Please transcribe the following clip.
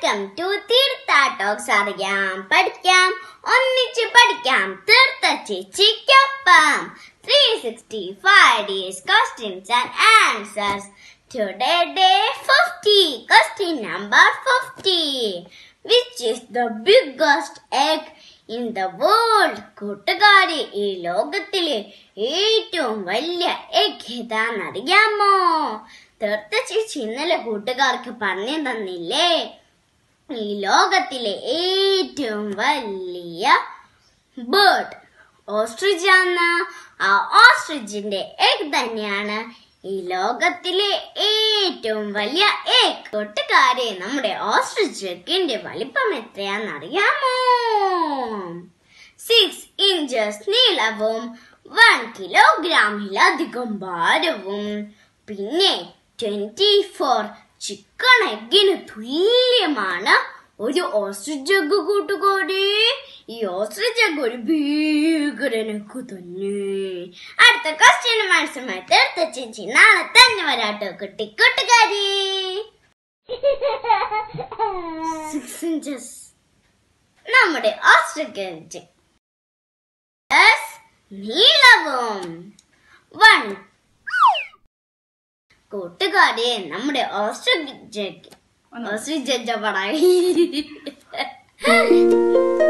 Welcome to Theertha talks. അറിയാം, പഠിക്കാം, ഒന്നിച്ച് പഠിക്കാം തീർത്ഥ ചേച്ചിക്കൊപ്പം. 365 days questions and answers. Today day 50. Question number 50. Which is the biggest egg in the world? കൂട്ടുകാരെ, ഈ ലോകത്തിലെ ഏറ്റവും വലിയ എഗ് ഏതാണെന്നറിയാമോ? തീർത്ഥ ചേച്ചി ഇന്നലെ കൂട്ടുകാർക്ക് പറഞ്ഞു തന്നില്ലേ, ഈ ലോകത്തിലെ ഏറ്റവും വലിയ ബേർഡ് ഓസ്ട്രിച്ച് ആണ്. ആ ഓസ്ട്രിച്ചിന്റെ എഗ് തന്നെയാണ് ഈ ലോകത്തിലെ ഏറ്റവും വലിയ എഗ്. കൂട്ടുകാരെ, നമ്മുടെ ഓസ്ട്രിച്ച് എഗിന്റെ വലിപ്പം എത്രയാണെന്നറിയാമോ? 6 inches നീളവും 1 കിലോഗ്രാമിലധികം ഭാരവും പിന്നെ 24 ചിക്കൻ എഗ്ഗിന് തുല്യമാണ് ഒരു ഓസ്ട്രിച്ച് എഗ്. കൂട്ടുകാരെ, ഈ ഓസ്ട്രിച്ച് എഗ് ഒരു ഭീകരൻ എഗ് തന്നെ. അടുത്ത ക്വസ്റ്റ്യനും ആൻസറുമായി തീർത്ഥ ചേച്ചി നാളെ തന്നെ വരാട്ടോ കൂട്ടുകാരി. 6 inches നമ്മുടെ ഓസ്ട്രിച്ച് നീളവും 1 കൂട്ടുകാരെ, നമ്മുടെ ഓസ്ട്രിച്ച്